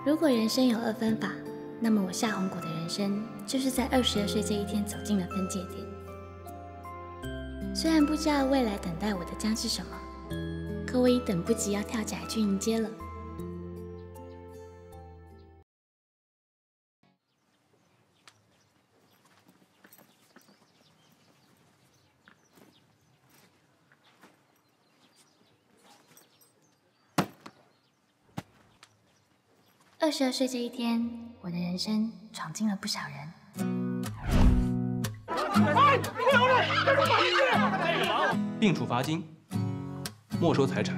如果人生有2分法，那么我夏红果的人生就是在22岁这一天走进了分界点。虽然不知道未来等待我的将是什么，可我已等不及要跳起来去迎接了。22岁这一天，我的人生闯进了不少人。 并处罚金，没收财产。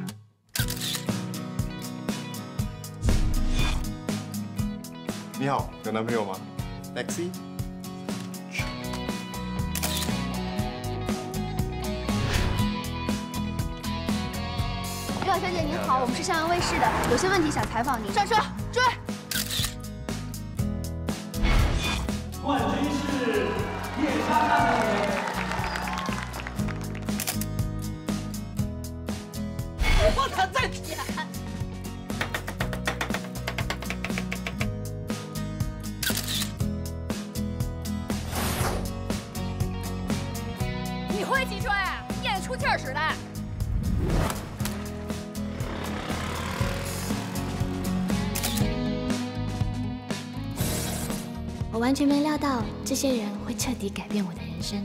你好，有男朋友吗 ？Taxi。 刘小姐您好，我们是校园卫视的，有些问题想采访您。上车，追！ 冠军是夜叉大妹。 我可在舔。你会骑车呀？演出气儿似的。 我完全没料到这些人会彻底改变我的人生。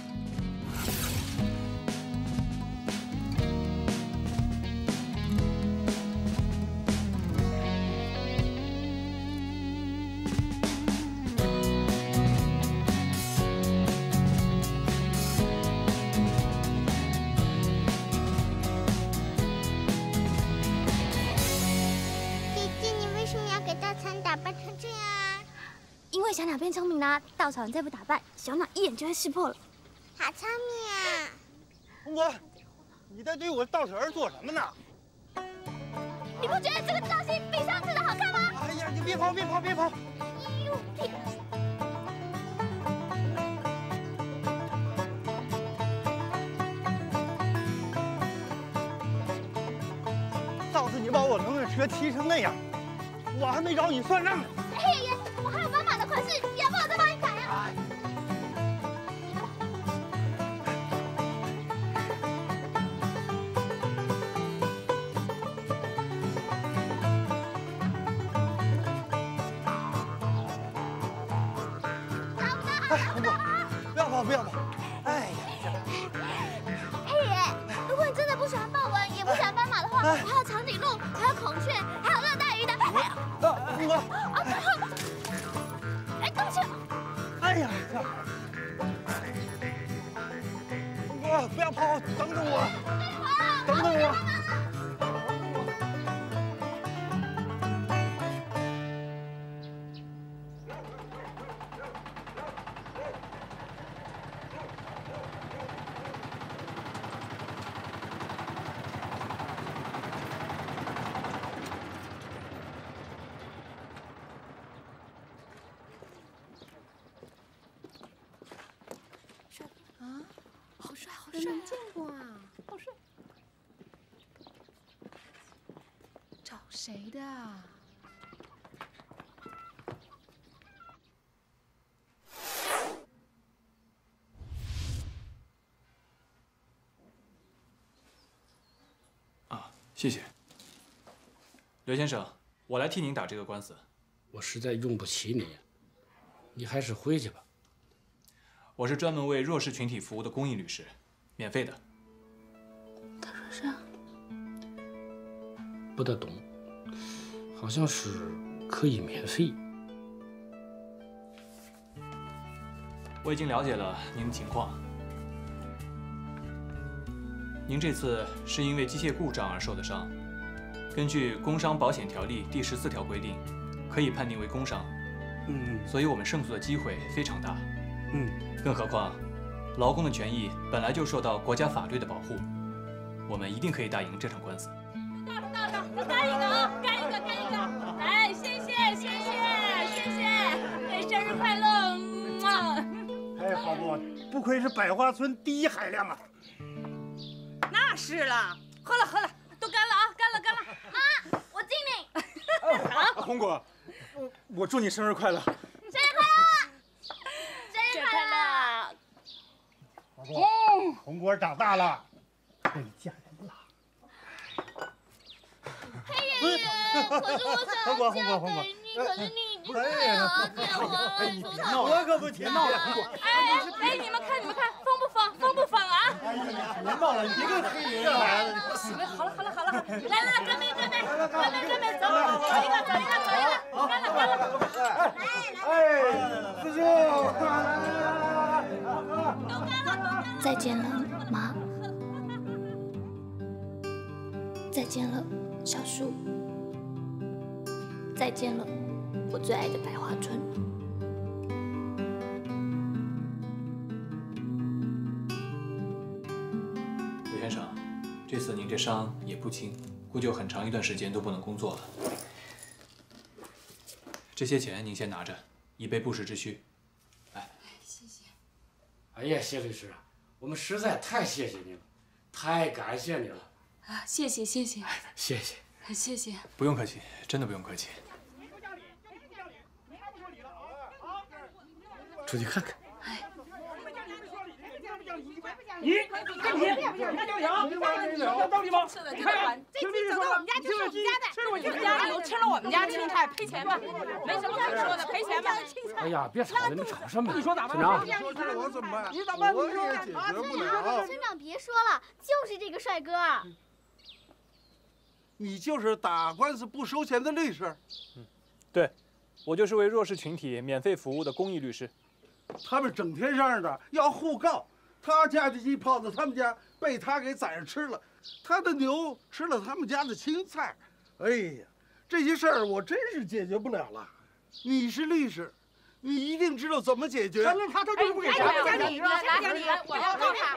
姐姐，你为什么要给大草打扮成这样啊？ 因为小鸟变聪明啦，稻草人再不打扮，小鸟一眼就会识破了。 好聪明啊！ 红果，你在对我稻草人做什么呢？ 你不觉得这个造型比上次的好看吗？ 哎呀，你别跑，别跑，别跑！上次你把我农用车踢成那样，我还没找你算账呢。 黑爷爷，我还有斑马的款式，要不要再帮你改呀？ 哎，红果，不要跑，不要跑！哎呀， 黑爷爷，如果你真的不喜欢豹纹，也不喜欢斑马的话，我还有长颈鹿，还有孔雀，还有热带鱼的。 红果， 哎，对不起。 哎呀，红果，不要跑，等等我，等等我。 好帅，好帅！没见过啊，好帅！找谁的啊？ 啊，谢谢，刘先生，我来替您打这个官司。 我实在用不起你，你还是回去吧。 我是专门为弱势群体服务的公益律师，免费的。 他说是？ 不大懂，好像是可以免费。 我已经了解了您的情况。您这次是因为机械故障而受的伤，根据《工伤保险条例》第14条规定，可以判定为工伤。所以我们胜诉的机会非常大。更何况，劳工的权益本来就受到国家法律的保护，我们一定可以打赢这场官司。 再干一个啊！干一个，干一个！来，谢谢，谢谢，谢谢！哎，生日快乐！ 哎，好不，不愧是百花村第一海量啊！ 那是了，喝了，都干了啊！干了！啊，我敬你。 红果， 我祝你生日快乐！ 生日快乐！生日快乐！ 老公，红果长大了，可以嫁人了。 黑爷爷，可是我想嫁给你，可是你已经快要结婚了， 我可不别闹了，红果。 哎，你们看，疯不疯？疯不疯啊？ 哎呀，别闹了，你别跟黑爷爷来了。 好了，来，准备，走一个，干了。 师兄， 再见了，妈。再见了，小树。再见了，我最爱的百花村。 刘先生，这次您这伤也不轻，估计有很长一段时间都不能工作了。这些钱您先拿着，以备不时之需。来， 谢谢。哎呀，谢律师啊，我们实在太谢谢你了，太感谢你了。 啊，谢谢。 谢谢。 不用客气，真的不用客气。 出去看看。 你跟你人家叫杨，要道理吗？ 是的，这鸡走到我们家就是我们家的，吃我们家牛，吃了我们家青菜，赔钱吧，没什么可说的，赔钱吧。 哎呀，别吵了，你们吵什么？ 你说咋办？ 你说这我怎么办？ 你咋办？ 我也解决不了。 村长别说了，就是这个帅哥。 你就是打官司不收钱的律师？ 对，我就是为弱势群体免费服务的公益律师。 他们整天嚷嚷着要互告，他家的鸡跑到他们家，被他给宰着吃了；他的牛吃了他们家的青菜。哎呀，这些事儿我真是解决不了了。你是律师，你一定知道怎么解决。 他就是不给钱。 来，我要告他。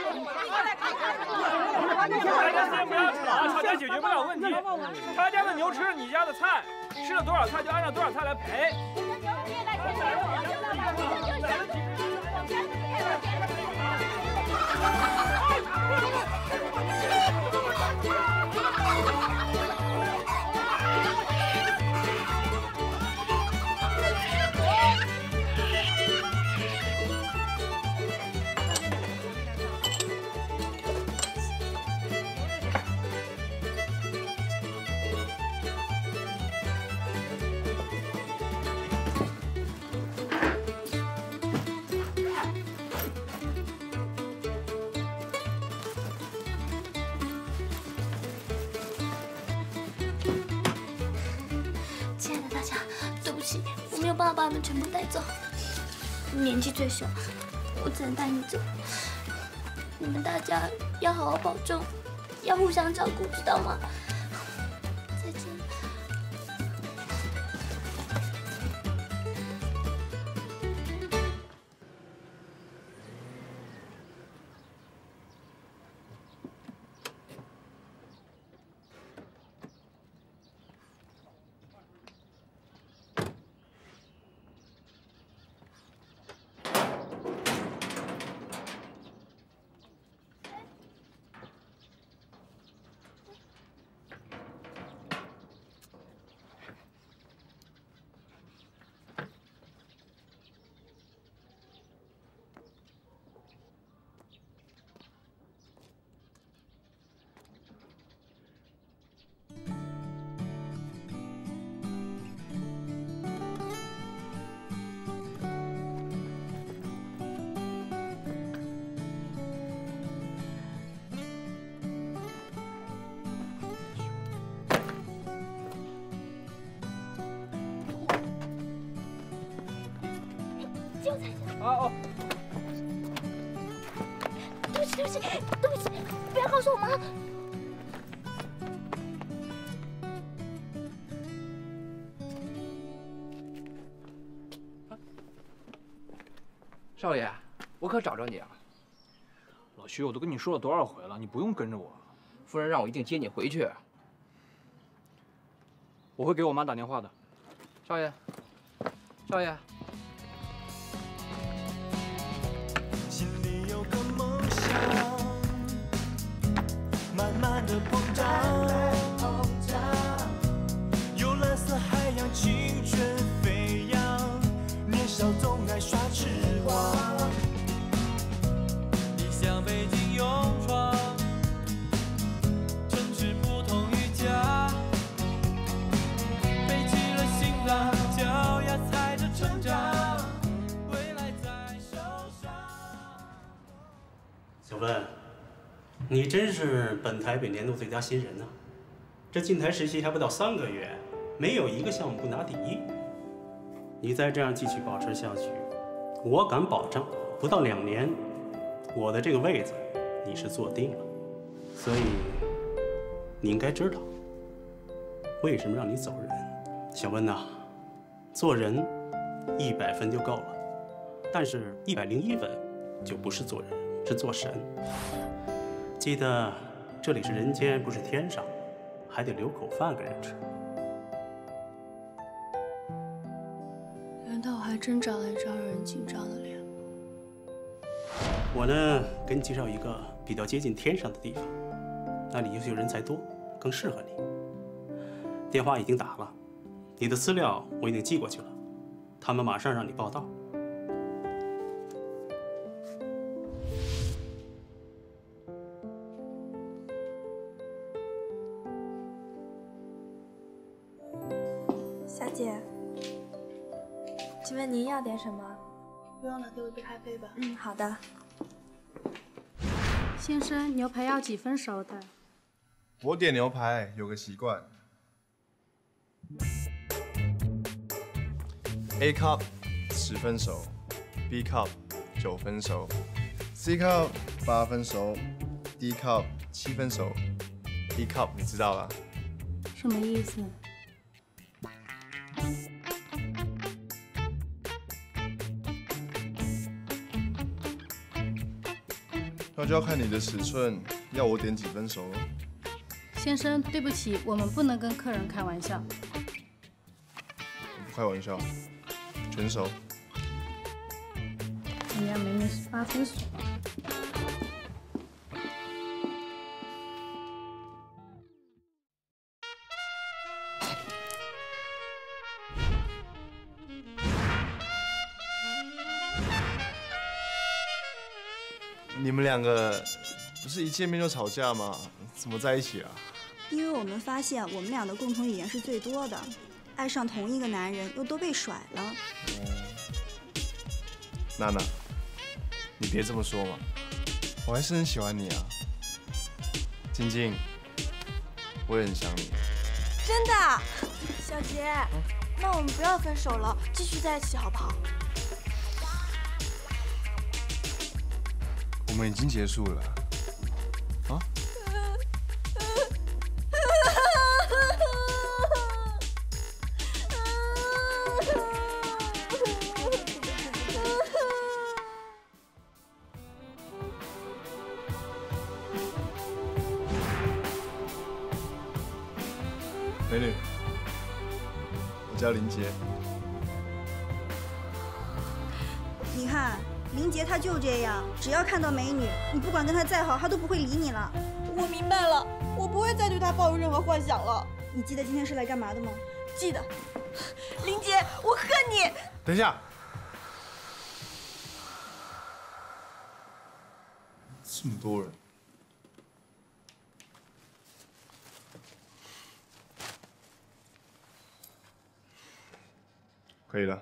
先不要吵，吵架解决不了问题。他家的牛吃了你家的菜，吃了多少菜就按照多少菜来赔。 没有办法把他们全部带走。你年纪最小，我只能带你走。你们大家要好好保重，要互相照顾，知道吗？再见。 哦， 对不起，不要告诉我妈。 少爷，我可找着你了。 老徐，我都跟你说了多少回了，你不用跟着我。 夫人让我一定接你回去。 我会给我妈打电话的。 少爷，少爷。 心里有个梦想，慢慢的膨胀，有蓝色海洋，青春望。你向北京勇闯，城市不同于家，背起了行囊，脚丫踩着成长，未来在手上。 小文，你真是本台北年度最佳新人呐！这进台实习还不到3个月，没有一个项目不拿第1。你再这样继续保持下去，我敢保证，不到2年，我的这个位子你是坐定了。所以，你应该知道，为什么让你走人。小温呐，做人100分就够了，但是101分就不是做人，是做神。记得这里是人间，不是天上，还得留口饭给人吃。 难道我还真长了一张让人紧张的脸？ 我呢，给你介绍一个比较接近天上的地方，那里优秀人才多，更适合你。电话已经打了，你的资料我已经寄过去了，他们马上让你报到。 小姐，请问您要点什么？ 不用了，给我一杯咖啡吧。 嗯，好的。 先生，牛排要几分熟的？ 我点牛排有个习惯 ，A cup 10分熟 ，B cup 9分熟 ，C cup 8分熟 ，D cup 7分熟 ，E cup 你知道了？ 什么意思？ 那就要看你的尺寸，要我点几分熟了。 先生，对不起，我们不能跟客人开玩笑。 我不开玩笑，全熟。 人家明明是8分熟。 你们2个不是一见面就吵架吗？怎么在一起啊？ 因为我们发现我们俩的共同语言是最多的，爱上同一个男人又都被甩了。 娜娜，你别这么说嘛，我还是很喜欢你啊。静静，我也很想你。 真的？小杰，那我们不要分手了，继续在一起好不好？ 我们已经结束了。啊？美女，我叫林杰。 你看，林杰他就这样，只要看到美女，你不管跟他再好，他都不会理你了。 我明白了，我不会再对他抱有任何幻想了。 你记得今天是来干嘛的吗？ 记得。林杰，我恨你。 等一下，这么多人。可以了。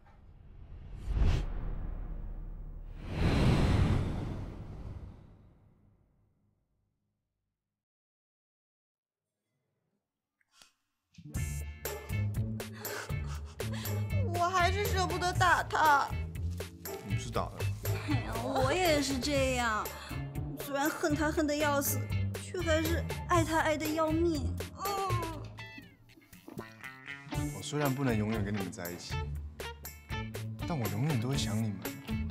我还是舍不得打他。 你不是打了？ 哎呀，我也是这样，虽然恨他恨得要死，却还是爱他爱得要命。 我虽然不能永远跟你们在一起，但我永远都会想你们。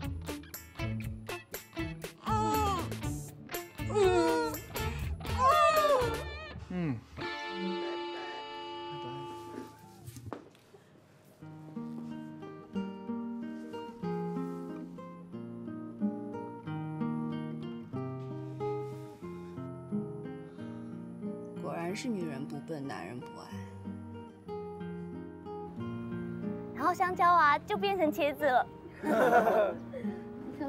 果然是女人不笨，男人不爱。 然后香蕉啊就变成茄子了。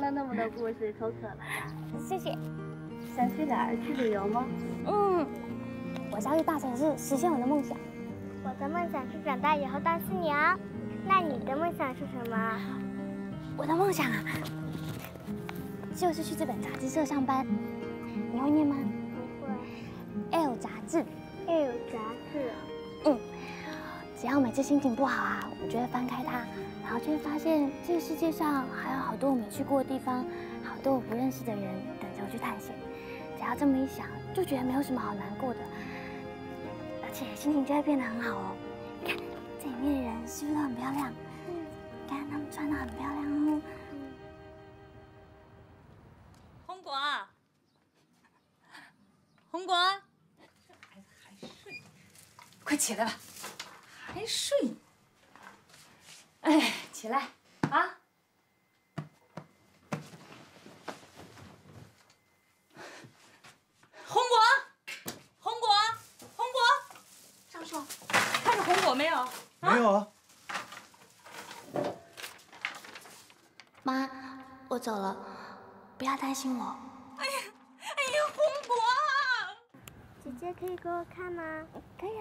上那么多故事，口渴了吧？ 谢谢。 想去哪儿？去旅游吗？ 我想去大城市实现我的梦想。我的梦想是长大以后当新娘。那你的梦想是什么？我的梦想啊，就是去这本杂志社上班。你会念吗？不会。L 杂志。L 杂志。只要每次心情不好啊，我就会翻开它，然后就会发现这个世界上还有好多我没去过的地方，好多我不认识的人等着我去探险。只要这么一想，就觉得没有什么好难过的，而且心情就会变得很好哦。你看这里面的人是不是都很漂亮？你看他们穿得很漂亮哦。 红果，红果，还睡？快起来吧！还睡？哎，起来啊！红果，红果，红果，张硕，看着红果没有？ 没有啊。 妈，我走了，不要担心我。 哎呀，红果！ 姐姐可以给我看吗？可以啊。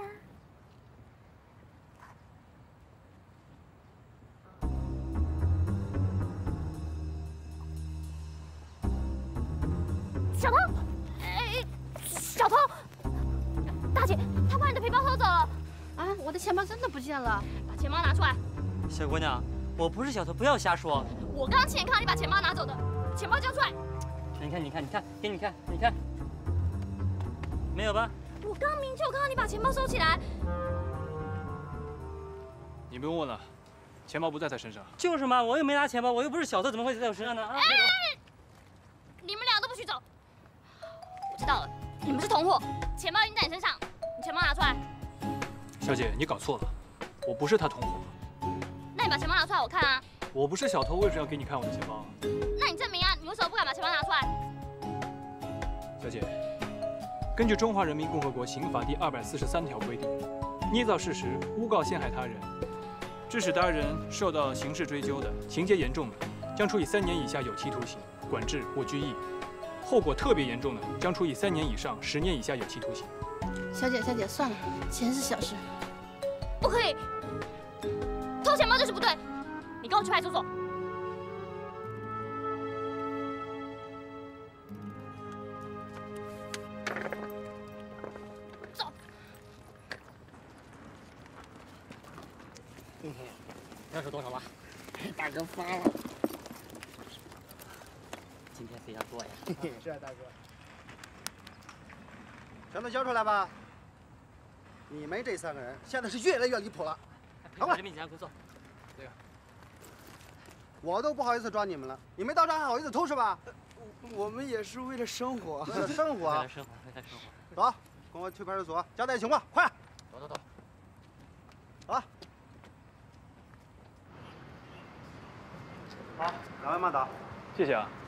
小偷！小偷！大姐，他把你的皮包偷走了。 啊，我的钱包真的不见了。 把钱包拿出来。 小姑娘，我不是小偷，不要瞎说。 我刚亲眼看到你把钱包拿走的，钱包交出来。 你看，给你看，你看，没有吧？ 我刚明确有看到你把钱包收起来。 你不用问了，钱包不在他身上。 就是嘛，我又没拿钱包，我又不是小偷，怎么会在我身上呢？啊！ 你们俩都不许走。我知道了，你们是同伙，钱包已经在你身上，你钱包拿出来。 小姐，你搞错了，我不是他同伙。 那你把钱包拿出来我看啊。 我不是小偷，为什么要给你看我的钱包？ 那你证明啊，你为什么不敢把钱包拿出来？ 小姐，根据《中华人民共和国刑法》第243条规定，捏造事实、诬告陷害他人，致使他人受到刑事追究的，情节严重的，将处以3年以下有期徒刑、管制或拘役；后果特别严重的，将处以3年以上10年以下有期徒刑。 小姐，算了，钱是小事。 不可以，偷钱包就是不对。你跟我去派出所。走。 今天要是多少了？大哥发了。今天谁要做呀？ 是啊，大哥。全都交出来吧！你们这3个人现在是越来越离谱了。 赶快！人民警察快坐。对呀。 我都不好意思抓你们了，你们到这还好意思偷是吧？ 我们也是为了生活。 为了生活。 为了生活。 走，跟我去派出所交代情况，快！ 走。 好。好，两位慢走。 谢谢啊。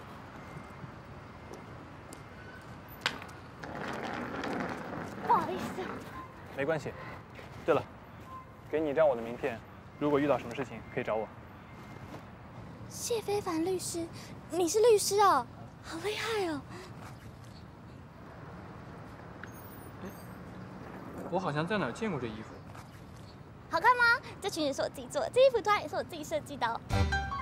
不好意思。 没关系。对了，给你一张我的名片，如果遇到什么事情可以找我。 谢非凡律师，你是律师哦，好厉害哦！ 我好像在哪儿见过这衣服。 好看吗？这裙子是我自己做的，这衣服图案也是我自己设计的哦。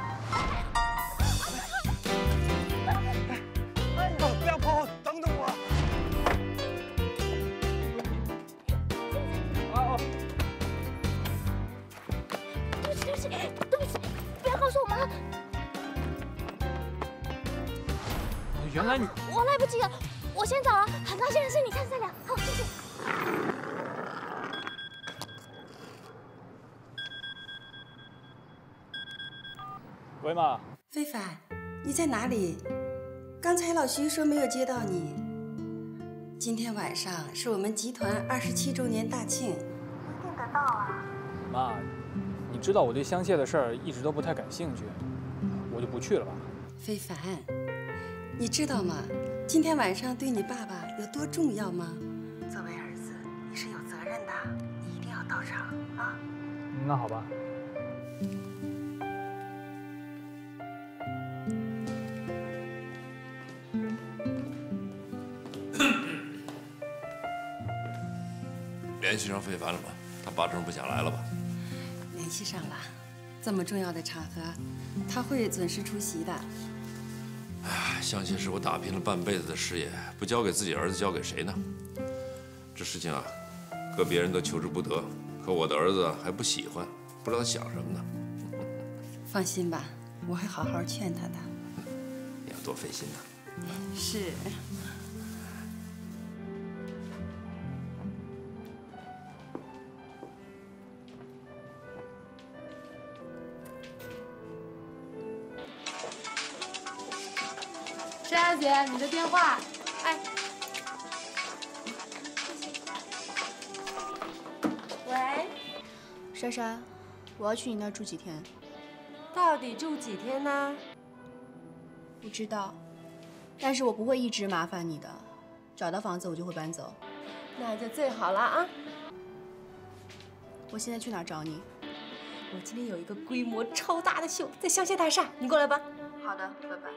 不要跑，等等我。 对不起，不要告诉我妈。 原来你…… 我来不及了，我先走了。很高兴认识你，下次再聊。好，谢谢。 喂，妈。 非凡，你在哪里？刚才老徐说没有接到你。今天晚上是我们集团27周年大庆，一定得到啊。 妈，你知道我对香榭的事儿一直都不太感兴趣，我就不去了吧。 非凡，你知道吗？今天晚上对你爸爸有多重要吗？作为儿子，你是有责任的，你一定要到场啊。 那好吧。 联系上费凡了吗？他八成不想来了吧？ 联系上了，这么重要的场合，他会准时出席的。 哎，相信是我打拼了半辈子的事业，不交给自己儿子，交给谁呢？这事情啊，搁别人都求之不得，可我的儿子还不喜欢，不知道他想什么呢。 放心吧，我会好好劝他的。 你要多费心呐。 是。 珊珊姐，你的电话。哎。 喂，珊珊，我要去你那儿住几天？ 到底住几天呢？ 不知道，但是我不会一直麻烦你的。找到房子我就会搬走。 那就最好了啊！ 我现在去哪儿找你？ 我今天有一个规模超大的秀，在香榭大厦，你过来吧。 好的，拜拜。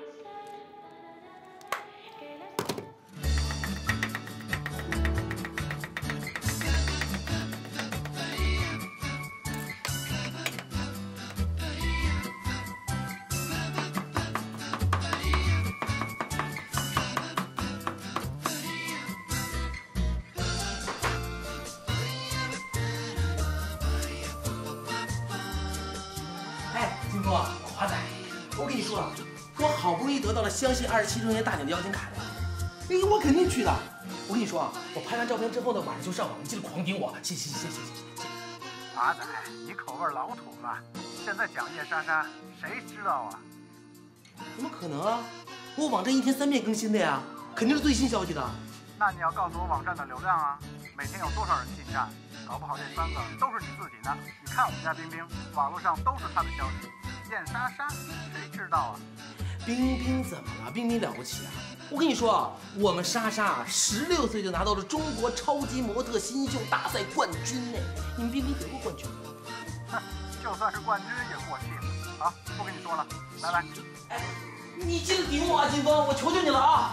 华仔，我跟你说啊，我好不容易得到了相信27周年大典的邀请卡了，哎，我肯定去的。我跟你说啊，我拍完照片之后呢，晚上就上网，你记得狂顶我，谢。 华仔，你口味老土了，现在讲叶珊珊，谁知道啊？ 怎么可能啊？我网站1天3遍更新的呀，肯定是最新消息的。 那你要告诉我网站的流量啊，每天有多少人进站？搞不好这3个都是你自己的。你看我们家冰冰，网络上都是她的消息。燕莎莎，谁知道啊？ 冰冰怎么了？冰冰了不起啊！我跟你说啊，我们莎莎16岁就拿到了中国超级模特新秀大赛冠军呢。你们冰冰得过冠军吗？ 哼，就算是冠军也过气了。好，不跟你说了，拜拜。 哎，你记得顶我啊，金峰，我求求你了啊！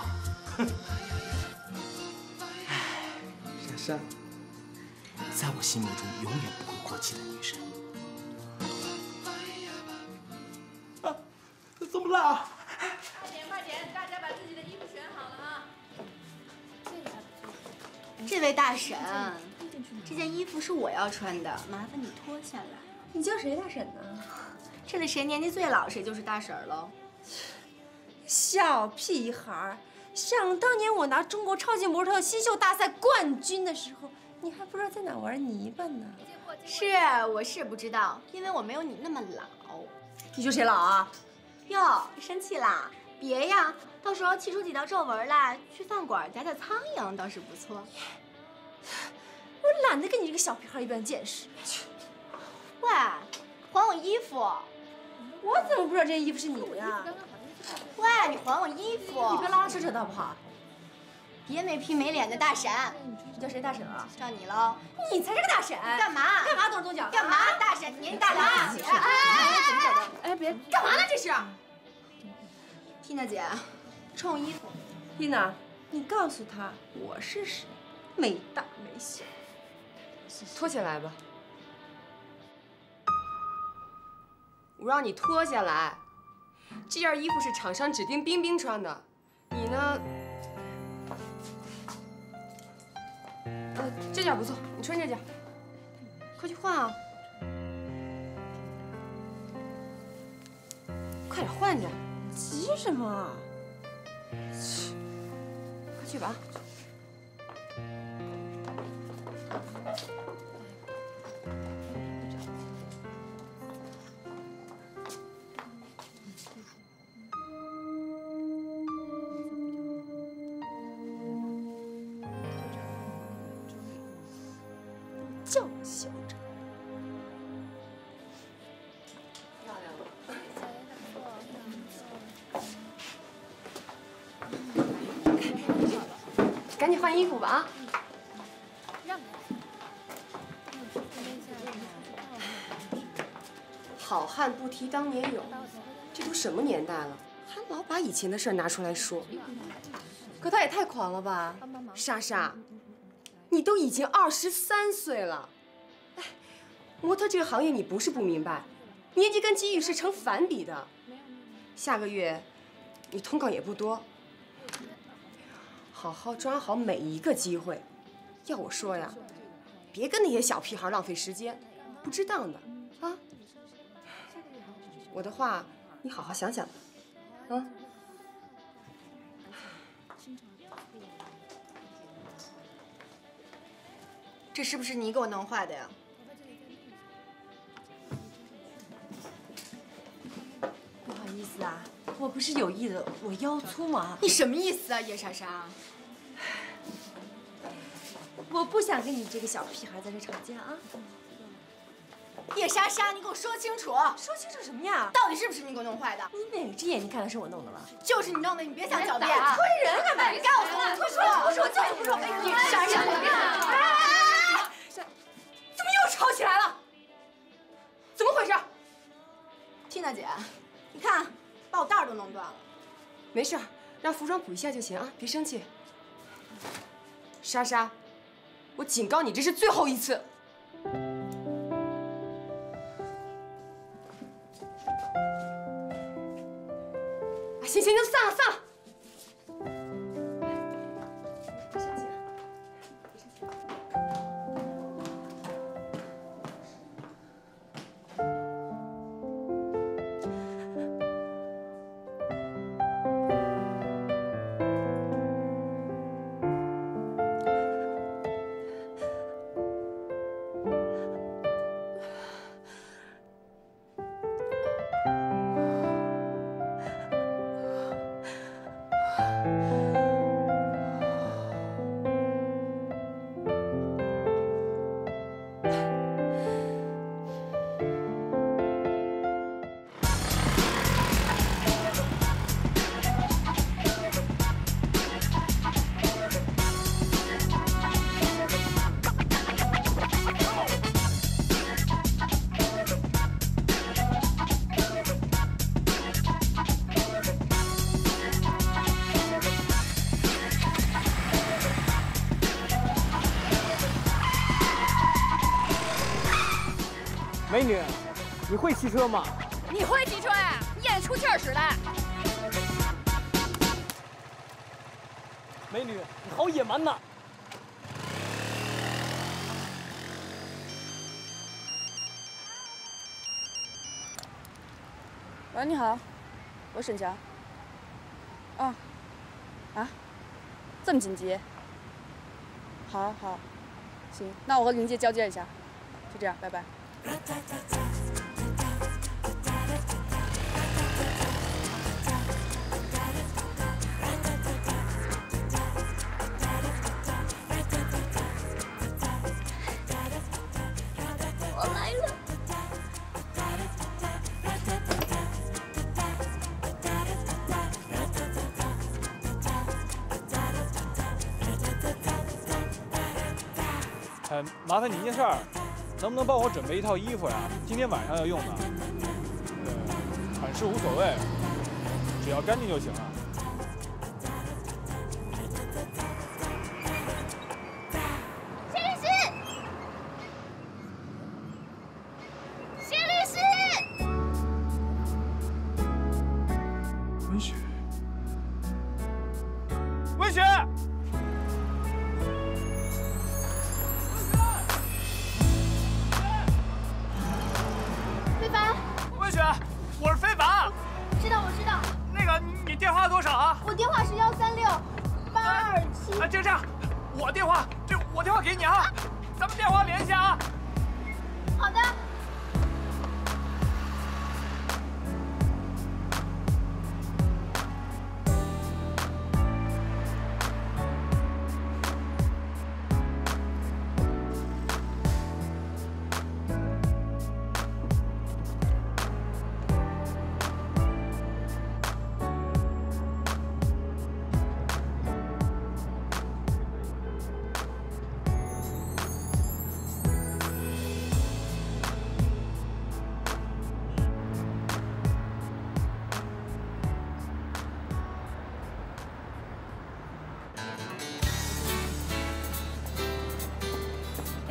哎，莎莎，在我心目中永远不会过气的女神。怎么了？ 快点，大家把自己的衣服选好了啊！ 这位大婶，这件衣服是我要穿的，麻烦你脱下来。 你叫谁大婶呢？ 这里谁年纪最老，谁就是大婶了。 小屁孩，想当年我拿中国超级模特新秀大赛冠军的时候，你还不知道在哪玩泥巴呢。 是，我是不知道，因为我没有你那么老。 你说谁老啊？ 哟，生气啦？别呀，到时候气出几道皱纹来，去饭馆夹夹苍蝇倒是不错。 我懒得跟你这个小屁孩一般见识。 喂，还我衣服！ 我怎么不知道这件衣服是你的？ 喂，你还我衣服！ 你别拉拉扯扯的好不好？ 别没皮没脸的大婶！ 你叫谁大婶啊？ 叫你喽！ 你才是个大婶！ 干嘛？ 干嘛动手动脚？ 干嘛？大婶，你年纪大了啊！ 哎，怎么搞的？ 哎，别干嘛呢？这是！缇娜姐，穿我衣服。 缇娜，你告诉她我是谁，没大没小。脱下来吧。我让你脱下来。这件衣服是厂商指定冰冰穿的，你呢？这件不错，你穿这件。快去换啊！快点换着，急什么？快去吧。这么嚣张，漂亮了。赶紧换衣服吧啊！好汉不提当年勇，这都什么年代了，还老把以前的事拿出来说，可他也太狂了吧！莎莎， 你都已经23岁了。哎，模特这个行业你不是不明白，年纪跟机遇是成反比的。下个月你通告也不多，好好抓好每一个机会。要我说呀，别跟那些小屁孩浪费时间，不值当的啊。我的话你好好想想啊。 这是不是你给我弄坏的呀？ 不好意思啊，我不是有意的，我腰粗嘛。 你什么意思啊，叶莎莎？ 我不想跟你这个小屁孩在这吵架啊。 叶莎莎，你给我说清楚！ 说清楚什么呀？ 到底是不是你给我弄坏的？ 你哪只眼睛看的是我弄的了？ 就是你弄的，你别想狡辩！ 推人干嘛？ 你告诉我， 不说，就是不说。 叶莎莎， 怎么又吵起来了？怎么回事？ 缇娜姐，你看，把我带儿都弄断了。 没事，让服装补一下就行啊，别生气。莎莎，我警告你，这是最后一次。行，就散了。别生气啊，别生气。 美女，你会骑车吗？ 你会骑车呀？你眼出气儿使的。 美女，你好野蛮呐！ 喂，你好，我沈强。啊，这么紧急？好，行，那我和林姐交接一下，就这样，拜拜。 我来了。 麻烦你一件事儿，能不能帮我准备一套衣服呀？今天晚上要用的。款式无所谓，只要干净就行了。 谢律师，谢律师。 温雪， 温雪。温雪，我是非凡。 我知道。 那个，你电话多少啊？ 我电话是136-827。 这样，我电话给你啊，咱们电话联系啊。 好的。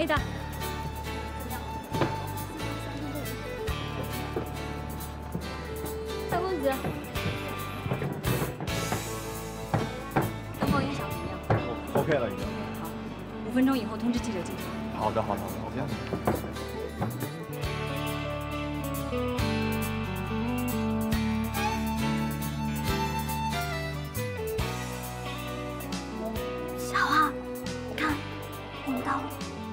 的。大公子，灯光音响怎么样 ？OK 了，已经。 好，5分钟以后通知记者进场。 好的，好的，好的。 小花，看，我们到了。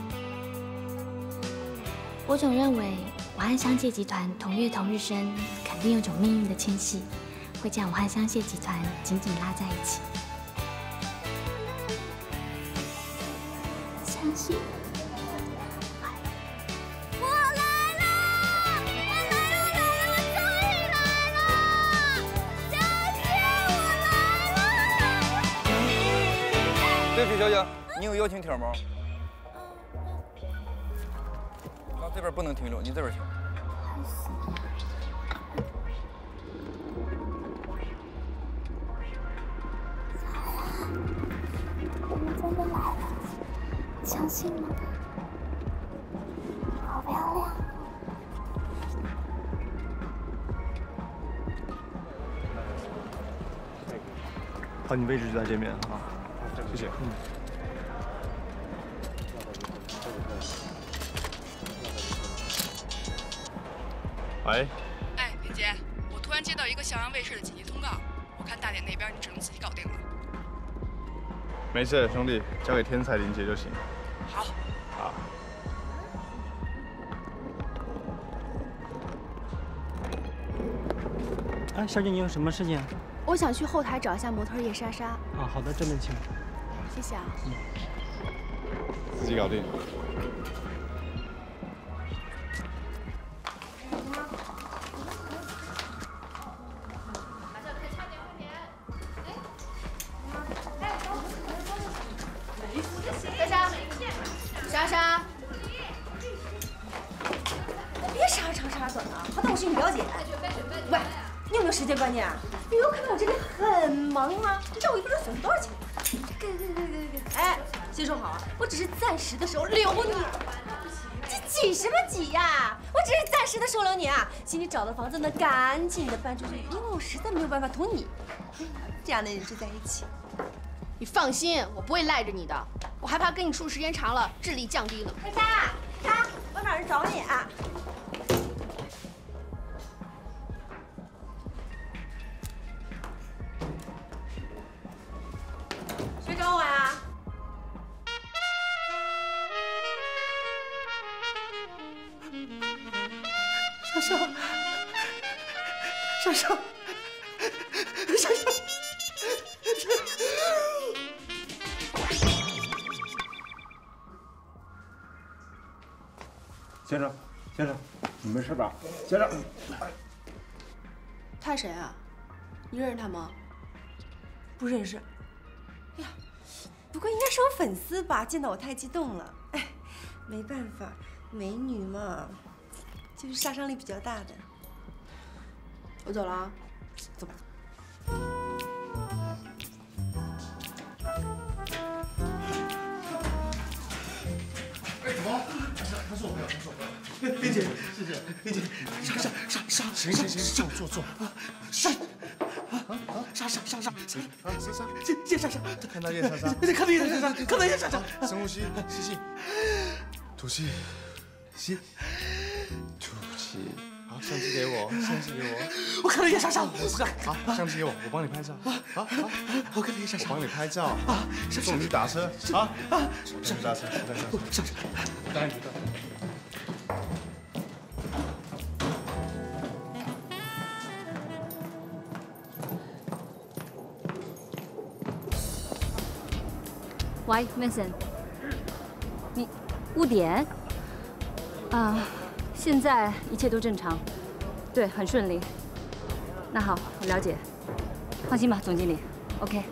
我总认为我和香榭集团同月同日生，肯定有种命运的牵系，会将我和香榭集团紧紧拉在一起。 相信。 对不起，小姐，你有邀请帖吗？那这边不能停留，你这边停。 我们真的来了，相信吗？好漂亮！ 好，你位置就在这边啊。 谢谢。喂。 哎，林杰，我突然接到一个襄阳卫视的紧急通告，我看大典那边你只能自己搞定了。 没事，兄弟，交给天才林杰就行。 好。 好。 哎，小姐，你有什么事情？ 我想去后台找一下模特叶莎莎。 啊，好的，这边请。 谢谢啊。 自己搞定。 莎莎，莎莎，别傻叉叉短啊！好歹我是你表姐。喂，你有没有时间观念啊？你没有看到我这里很忙吗？你知道我1分钟损失多少钱？ 哎，先说好啊，我只是暂时的收留你。这挤什么挤呀？我只是暂时的收留你啊。请你找到房子呢，赶紧的搬出去，因为我实在没有办法同你这样的人住在一起。 你放心，我不会赖着你的。我害怕跟你处时间长了，智力降低了。 莎莎，我找人找你啊。 谁找我呀？ 莎莎，莎莎，莎莎， 先生，先生，你没事吧？先生， 他谁啊？你认识他吗？ 不认识。哎呀，不过应该是我粉丝吧？见到我太激动了。哎，没办法，美女嘛，就是杀伤力比较大的。 我走了啊，走吧。 哎，怎么？他是我朋友，他是我朋友。林姐，谢谢。林姐，莎，谁？坐。莎。叶莎莎， 看到叶莎莎， 看到叶莎莎， 深呼吸，吸气，吐气，吸，吐气。好，相机给我， 我看到叶莎莎， 好，相机给我，我帮你拍照。好， 我看到叶莎莎， 我帮你拍照。送你打车，啊，我搭车，上车，我带你去。 喂 ，Mason， 你误点？啊，现在一切都正常，对，很顺利。那好，我了解，放心吧，总经理。OK，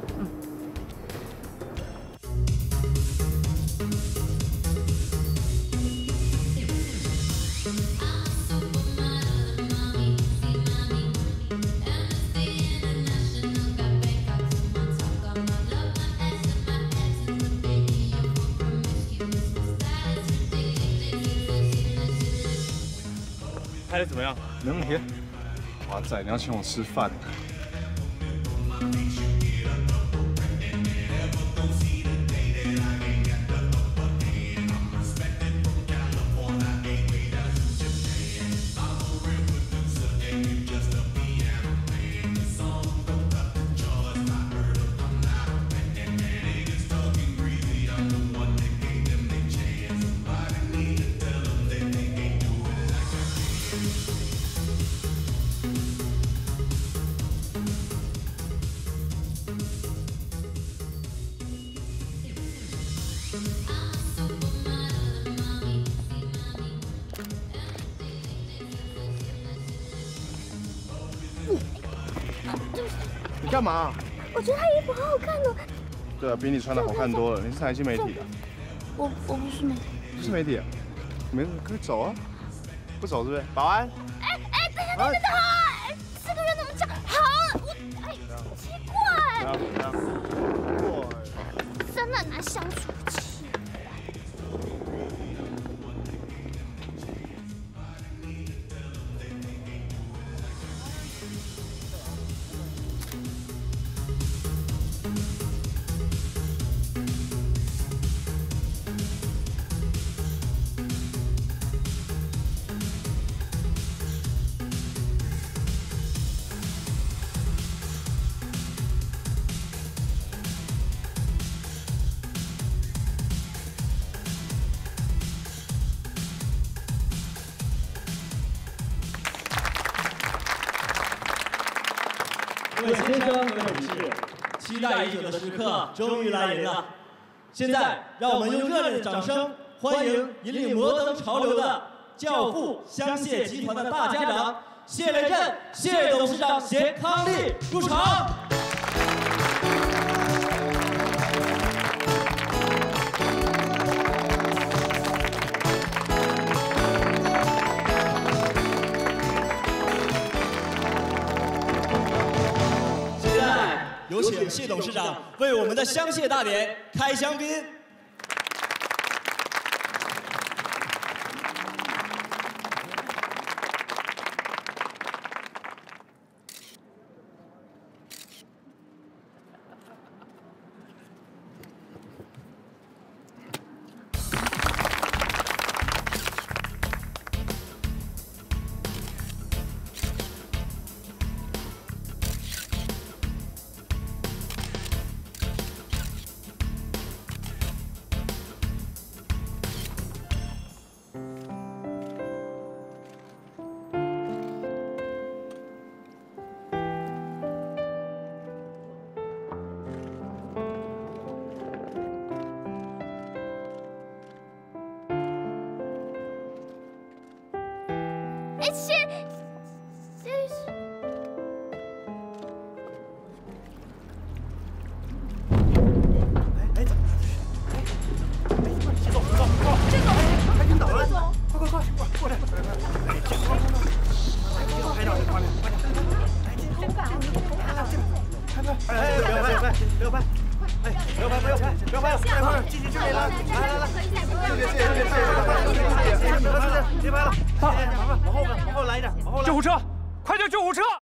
的怎么样？ 没问题。华仔，你要请我吃饭。你干嘛？ 我觉得他衣服好好看哦。 对啊，比你穿的好看多了。你是哪一新媒体的？ 我不是媒体。 不是媒体啊？没事，可以走啊。不走是不是？保安。 哎，等一下，等一下，哎，这个人怎么这样？好，哎，奇怪。 不要。 真的很难相处。 各位先生、各位女士，期待已久的时刻终于来临了。现在，让我们用热烈的掌声欢迎引领摩登潮流的教父香榭集团的大家长谢雷震、谢董事长谢康利入场。有请谢董事长为我们的香榭大典开香槟。 救护车！快叫救护车！